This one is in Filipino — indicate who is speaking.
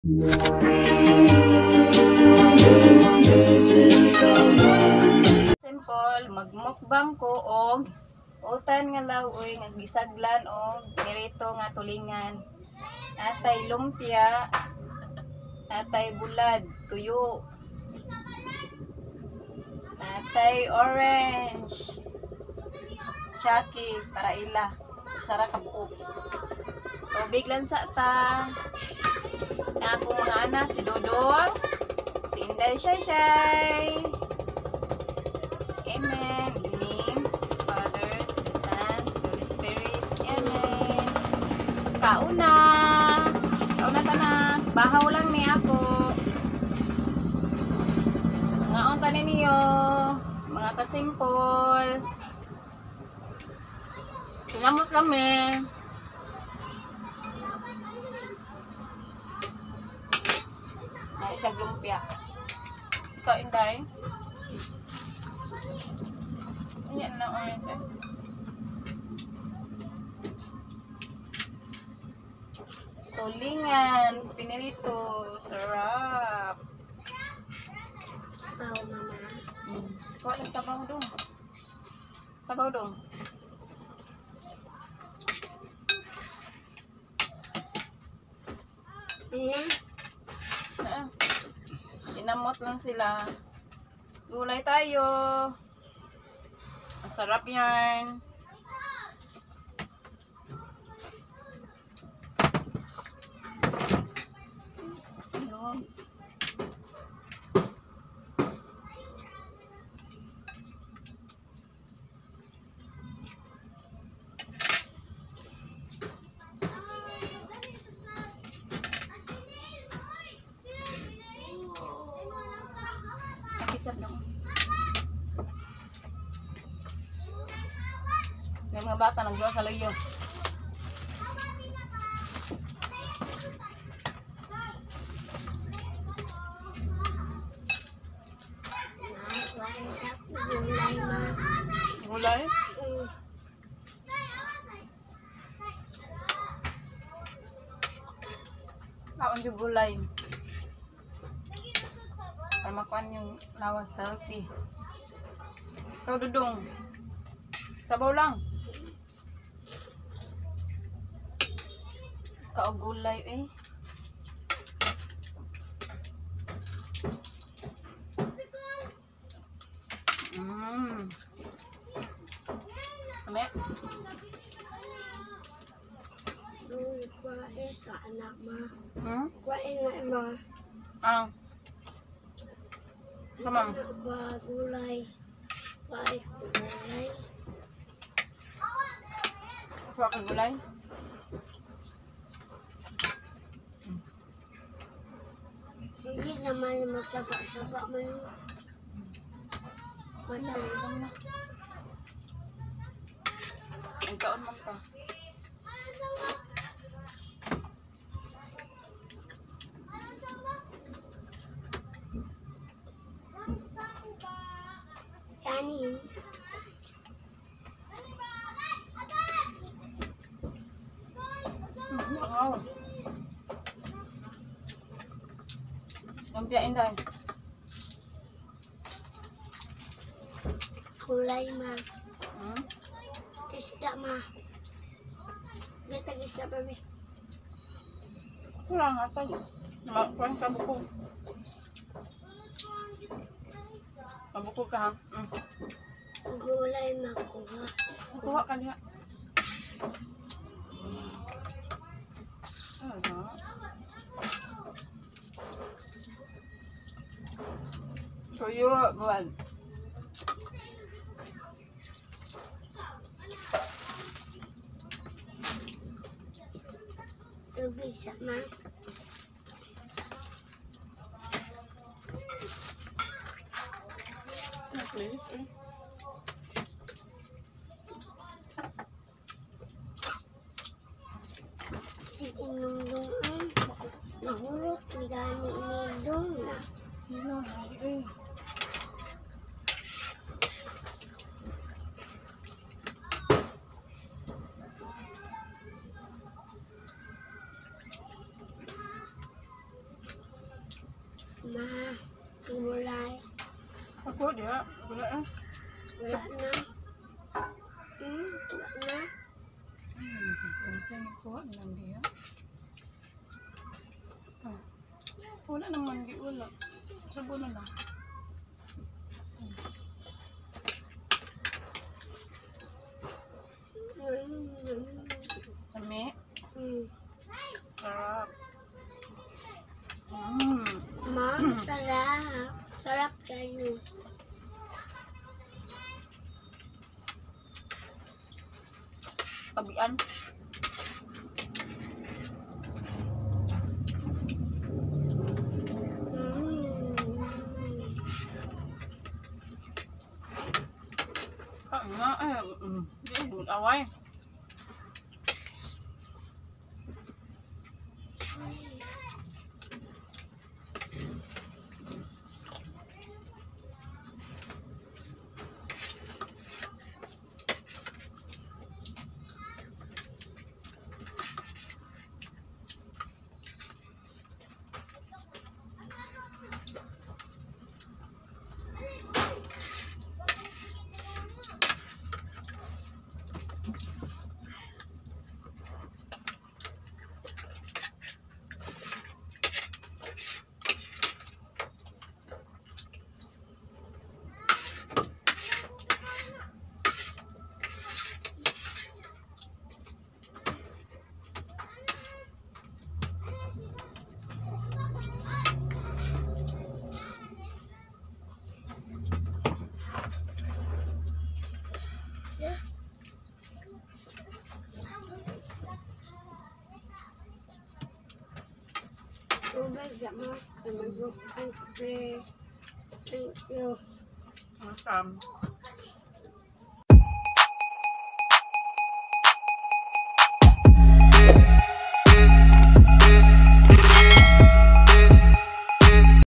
Speaker 1: Simple, magmukbang ko og utan nga lawoy nga gisaglan og nirito nga tulingan. Atay lumpia, atay bulad, tuyo. Atay orange. Chucky para ila. Usara ka buok. Tubig lang sa ta. Na akong mga anak, si Dodong, si Inday Shay. Amen. In the name of the Father, to the Son, to the Holy Spirit. Amen. Kauna. Kauna tanan. Bahaw lang ni ako. Mga tanin niyo. Mga kasimpol. Sinamot kami. Ay, sa lumpia. Ikaw, Inday. Yan lang orange. Tulingan, pinirito, sarap.
Speaker 2: Sabaw, mama.
Speaker 1: Kuha ng sabaw dong. Sabaw dong. Inamot lang sila. Gulay tayo. Masarap yan. Hello. Ketchup dong. Yung mga bata nagjual sa layo. Gulay? Kaon yung gulay. Para makuhaan yung lawas healthy. Ikaw, Dudong. Sabaw lang. Ikaw, gulay eh. Kami?
Speaker 2: Kuwain sa anak ma. Kuwain na ma.
Speaker 1: Sama.
Speaker 2: Gulay. Kuwain gulay.
Speaker 1: Kuha ka gulay?
Speaker 2: Hindi naman magsaba-saba man. Madali lang na.
Speaker 1: Ang kaon man ka.
Speaker 2: Kanin.
Speaker 1: Wow. Lumpia, Inday.
Speaker 2: Gulay ma. Isda ma. Beta isda pa mi.
Speaker 1: Kurang ata yun. Kurang sa buko. Mabuko ka ha?
Speaker 2: Gulay makuha.
Speaker 1: Kuha ka liha. Tuyo, buwan.
Speaker 2: Tubig sa ma.
Speaker 1: Please, eh.
Speaker 2: Si Inundong ay nahulog ni Gani Inundong na.
Speaker 1: Hello, hari eh.
Speaker 2: Ma, gulay.
Speaker 1: Ako, dia. Wala eh.
Speaker 2: Wala na. Wala na.
Speaker 1: Ano si Ponce? Kuha na lang dia. Wala naman, di wala. Sabon na lang. Kami. Sarap.
Speaker 2: Ma, sarap. Sarap kayo.
Speaker 1: Pabian. Nga eh. Hindi, away.
Speaker 2: Thank you.
Speaker 1: Masam.